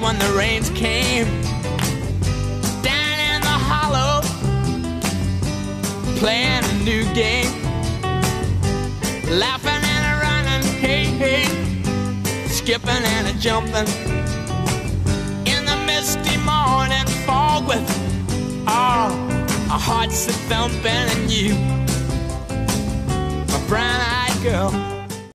when the rains came. Down in the hollow, playing a new game, laughing and a running, hey, hey, skipping and a jumping. In the misty morning fog with all our hearts a thumping, and you, my brown-eyed girl,